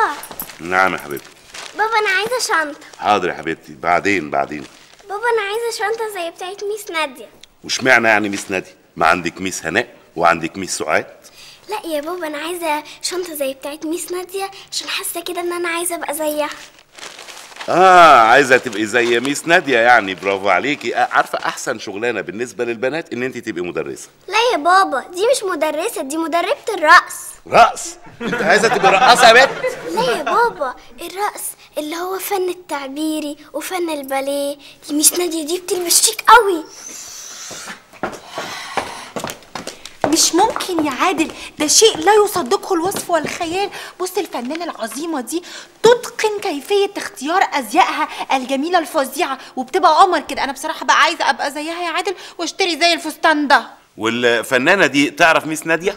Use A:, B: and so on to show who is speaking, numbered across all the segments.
A: نعم يا حبيبتي.
B: بابا انا عايزه شنطه.
A: حاضر يا حبيبتي، بعدين.
B: بابا انا عايزه شنطه زي بتاعت ميس ناديه.
A: واشمعنى يعني ميس ناديه؟ ما عندك ميس هناء وعندك ميس سعاد؟
B: لا يا بابا انا عايزه شنطه زي بتاعت ميس ناديه عشان حاسه كده ان انا عايزه ابقى زيها.
A: عايزه تبقي زي ميس ناديه يعني. برافو عليكي. عارفه احسن شغلانه بالنسبه للبنات ان انت تبقي مدرسه.
B: لا يا بابا دي مش مدرسه، دي مدربه الرقص.
A: رقص؟ انت عايزه تبقي رقاصه يا بنت؟
B: لا يا بابا الرقص اللي هو فن التعبيري وفن الباليه. دي ميس ناديه دي بتلبس شيك قوي.
C: مش ممكن يا عادل، ده شيء لا يصدقه الوصف والخيال. بص الفنانة العظيمة دي تتقن كيفية اختيار أزيائها الجميلة الفظيعة وبتبقى قمر كده. أنا بصراحة بقى عايزة أبقى زيها يا عادل واشتري زي الفستان ده.
A: والفنانه دي تعرف ميس ناديه؟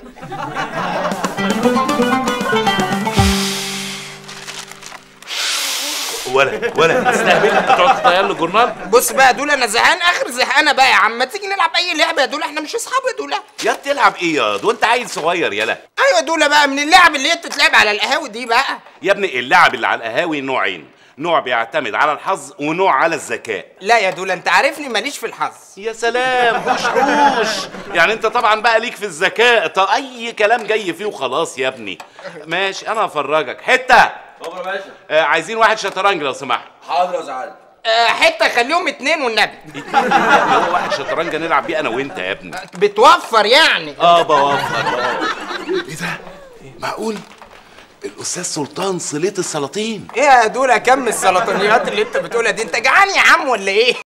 A: ولا تستهبل تقعد تطير له جورنال.
D: بص بقى يا دولا، انا زهقان اخر زهقانه بقى يا عم. ما تيجي نلعب اي لعبه يا دولا، احنا مش اصحاب يا دولا.
A: يا تلعب ايه يا وانت عيل صغير يالا؟
D: ايوه يا دولا بقى، من اللعب اللي هي بتتلعب على القهاوي دي بقى.
A: يا ابني اللعب اللي على القهاوي نوعين، نوع بيعتمد على الحظ ونوع على الذكاء.
D: لا يا دولا انت عارفني ماليش في الحظ.
A: يا سلام، حوش يعني. انت طبعا بقى ليك في الذكاء. طب اي كلام جاي فيه وخلاص يا ابني. ماشي انا هفرجك حته.
E: طب يا باشا.
A: عايزين واحد شطرنج لو سمحت.
E: حاضر يا زعل.
D: حته خليهم 2 والنبي.
A: 2 هو واحد شطرنج نلعب بيه انا وانت يا ابني.
D: بتوفر يعني؟
A: بوفر. ايه ده؟ معقول؟ الاستاذ سلطان صليت السلاطين.
D: ايه يا دولا كم السلطانيات اللي انت بتقولها دي؟ انت جعان يا عم ولا ايه؟